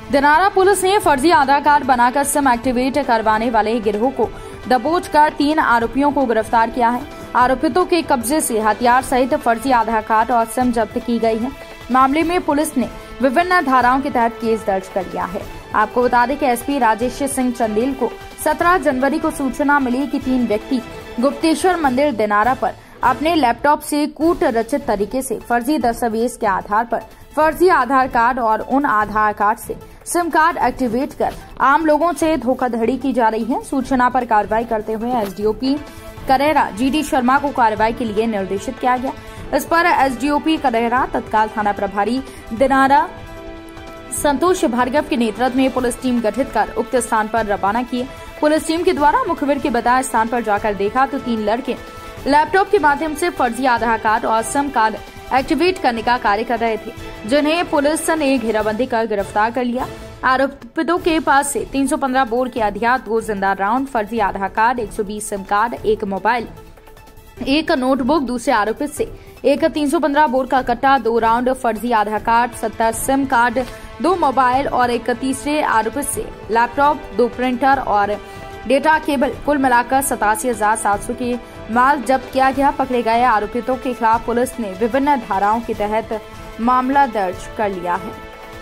Dinara police ने फर्जी Aadhaar card बनाकर सिम एक्टिवेट करवाने वाले गिरोह को दबोच कर 3 आरोपियों को गिरफ्तार किया है। आरोपितों के कब्जे से हथियार सहित फर्जी आधार कार्ड और सिम जब्त की गई है। मामले में पुलिस ने विभिन्न धाराओं के तहत केस दर्ज कर लिया है। आपको बता दें कि एसपी राजेश सिंह चंदेल को 17 जनवरी को सूचना मिली कि 3 व्यक्ति गुप्तेश्वर मंदिर दिनारा पर अपने लैपटॉप से कूट रचित तरीके से फर्जी दस्तावेज के आधार पर फर्जी आधार कार्ड और उन आधार कार्ड से सिम कार्ड एक्टिवेट कर आम लोगों से धोखाधड़ी की जा रही है। सूचना पर कार्रवाई करते हुए एसडीओपी करेरा जीडी शर्मा को कार्रवाई के लिए निर्देशित किया गया। इस पर एसडीओपी करेरा तत्काल थाना प्रभारी दिनारा संतोष भार्गव के नेतृत्व में पुलिस टीम गठित कर उक्त स्थान पर रवाना किए। पुलिस टीम के द्वारा मुखबिर के बताए स्थान पर जाकर देखा तो 3 लड़के लैपटॉप के माध्यम से फर्जी आधार कार्ड और सिम कार्ड एक्टिवेट करने का कार्य कर रहे थे, जिन्हें पुलिस ने घेराबंदी कर गिरफ्तार कर लिया। आरोपितों के पास से 315 बोर के अधियार, 2 जिंदा राउंड, फर्जी Aadhaar card, 120 SIM card, 1 mobile, 1 notebook, दूसरे आरोपित से एक 315 बोर का कट्टा, 2 राउंड फर्जी Aadhaar card, 70 SIM card, 2 mobile और एक तीसरे आरोपित से लैपटॉप, 2 प्रिंटर और डेटा केबल, कुल मिलाकर 87,700 के माल जब्त किया गया। पकड़े गए आरोपितों के खिलाफ पुलिस ने विभिन्न धाराओं के तहत मामला दर्ज कर लिया है।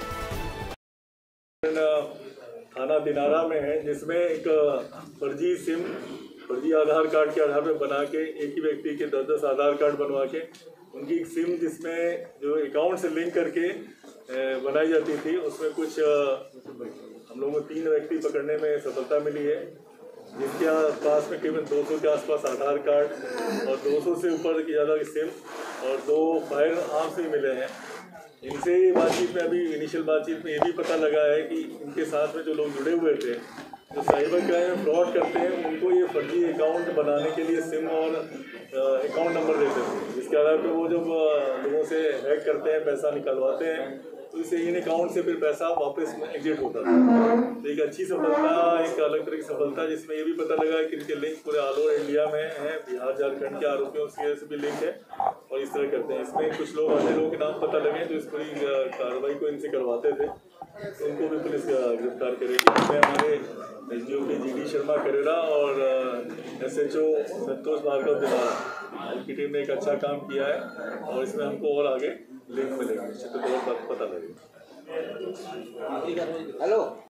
थाना दिनारा में है, जिसमें एक फर्जी सिम फर्जी आधार कार्ड के आधार पर बना के एक ही व्यक्ति के 10-10 आधार कार्ड बनवा के उनकी एक सिम जिसमें जो अकाउंट से लिंक करके बनाई जाती थी, उसमें कुछ हम लोगों को 3 व्यक्ति पकड़ने में सफलता मिली है, जिसके पास में करीबन 200 के आसपास आधार कार्ड और 200 से ऊपर की ज़्यादा सिम और 2 फायर आर्म्स भी मिले हैं। इनसे बातचीत में अभी इनिशियल बातचीत में ये भी पता लगा है कि इनके साथ में जो लोग जुड़े हुए थे, जो साइबर क्राइम में फ्रॉड करते हैं, उनको ये फर्जी अकाउंट बनाने के लिए सिम और अकाउंट नंबर देते थे, जिसके आधार पर वो जब लोगों से हैक करते हैं, पैसा निकलवाते हैं, तो इससे इन अकाउंट से फिर पैसा वापस एग्जिट होता था। तो एक अच्छी सफलता, एक अलग तरह की सफलता, जिसमें ये भी पता लगा कि इनके लिंक पूरे ऑल ओवर इंडिया में हैं, बिहार झारखंड के आरोपियों से भी लिंक है और इस तरह करते हैं। इसमें कुछ लोग अन्य लोगों के नाम पता लगे जो इस पूरी कार्रवाई को इनसे करवाते थे, तो उनको भी पुलिस गिरफ्तार करेगी। इसमें हमारे एसडीओपी जीडी शर्मा करेरा और एसएचओ संतोष भार्गव दिनारा की टीम ने एक अच्छा काम किया है और इसमें हमको और आगे लिंक मिलेगा, निश्चित तौर पर पता लगेगा। हेलो।